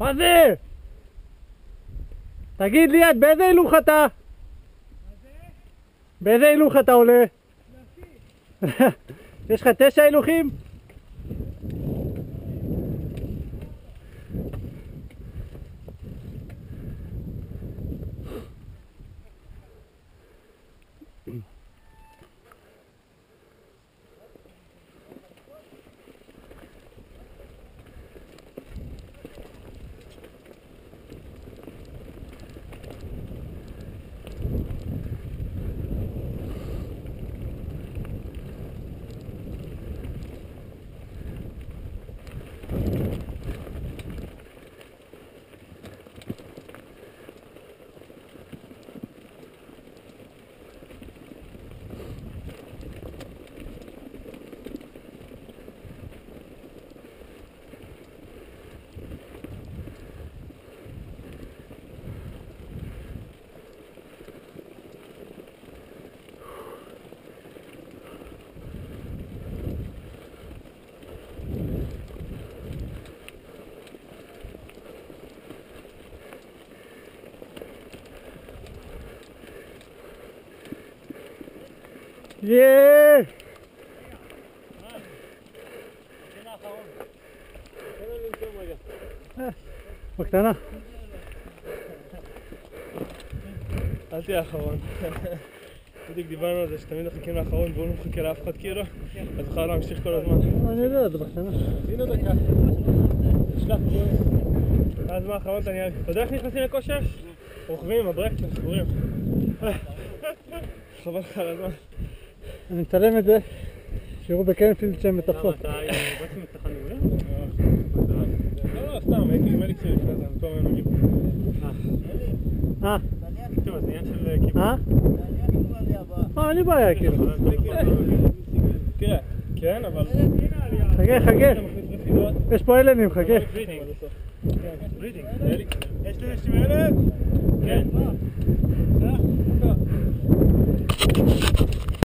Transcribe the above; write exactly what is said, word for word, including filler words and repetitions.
מה זה? תגיד ליד, באיזה הילוך אתה? באיזה הילוך אתה עולה? יש לך תשע הילוכים? יאה! בקטנה. אל תהיה האחרון. בדיוק דיברנו על זה שתמיד מחכים לאחרון והוא לא מחכה לאף אחד כאילו, אז בכלל להמשיך כל הזמן. אני יודע, זה בקטנה. הנה דקה. תשלח פה. אז מה האחרון אתה נהיה? אתה יודע איך נכנסים לכושר? רוכבים עם הברקסים סגורים. חבל לך על הזמן. אני מצלם את זה, שיראו בקרנפילד שהם מטפות. למה, אתה בעצם מצלחה מעולה? לא, לא, סתם, הייתי עם אליקסי לפני זה, אני טוב ממנו נגיד. אה? טוב, אז עניין של כיוון. אה? אה, אין לי בעיה כאילו. תראה, כן, אבל... חכה, חכה. יש פה אלנים, חכה. ברידינג. ברידינג. יש לי שני אלף? כן.